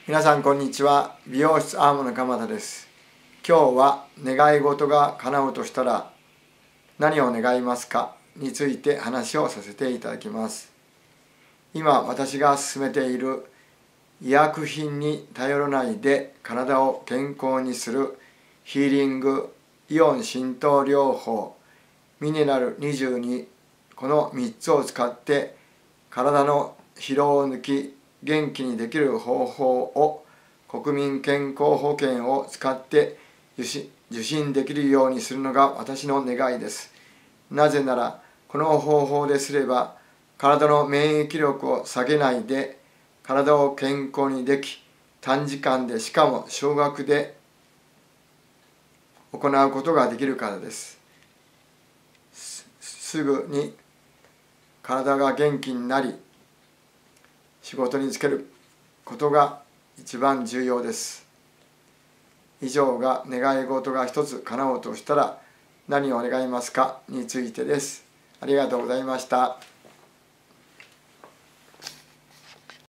皆さんこんにちは。美容室アームの鎌田です。今日は願い事が叶うとしたら何を願いますかについて話をさせていただきます。今私が進めている医薬品に頼らないで体を健康にするヒーリングイオン浸透療法ミネラル22、この3つを使って体の疲労を抜き元気にできる方法を国民健康保険を使って受診できるようにするのが私の願いです。なぜならこの方法ですれば体の免疫力を下げないで体を健康にでき、短時間でしかも少額で行うことができるからです。すぐに体が元気になり仕事に就けることが一番重要です。以上が願い事が一つ叶おうとしたら何を願いますかについてです。ありがとうございました。